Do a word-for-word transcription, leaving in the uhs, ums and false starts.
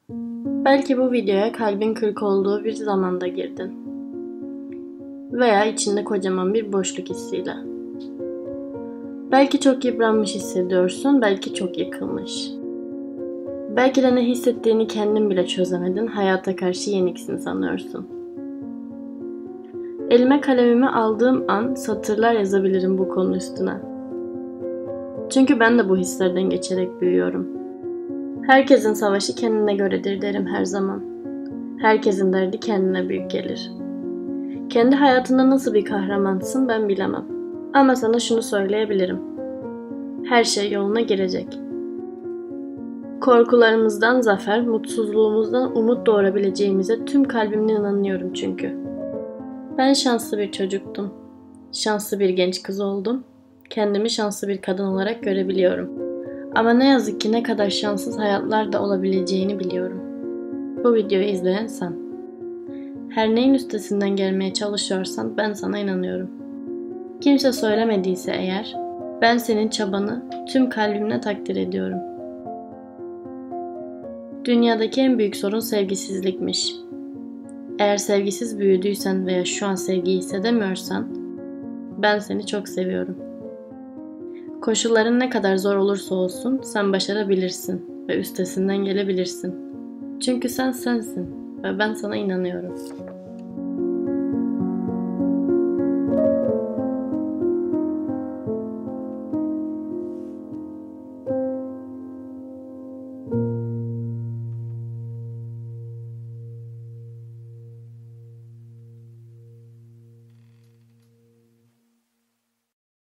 Belki bu videoya kalbin kırık olduğu bir zamanda girdin. Veya içinde kocaman bir boşluk hissiyle. Belki çok yıpranmış hissediyorsun, belki çok yıkılmış. Belki de ne hissettiğini kendin bile çözemedin, hayata karşı yeniksin sanıyorsun. Elime kalemimi aldığım an satırlar yazabilirim bu konu üstüne. Çünkü ben de bu hislerden geçerek büyüyorum. Herkesin savaşı kendine göredir derim her zaman. Herkesin derdi kendine büyük gelir. Kendi hayatında nasıl bir kahramansın ben bilemem. Ama sana şunu söyleyebilirim. Her şey yoluna girecek. Korkularımızdan zafer, mutsuzluğumuzdan umut doğurabileceğimize tüm kalbimle inanıyorum çünkü. Ben şanslı bir çocuktum. Şanslı bir genç kız oldum. Kendimi şanslı bir kadın olarak görebiliyorum. Ama ne yazık ki ne kadar şanssız hayatlar da olabileceğini biliyorum. Bu videoyu izleyen sen. Her neyin üstesinden gelmeye çalışıyorsan ben sana inanıyorum. Kimse söylemediyse eğer, ben senin çabanı tüm kalbimle takdir ediyorum. Dünyadaki en büyük sorun sevgisizlikmiş. Eğer sevgisiz büyüdüysen veya şu an sevgiyi hissedemiyorsan, ben seni çok seviyorum. Koşulların ne kadar zor olursa olsun sen başarabilirsin ve üstesinden gelebilirsin. Çünkü sen sensin ve ben sana inanıyorum.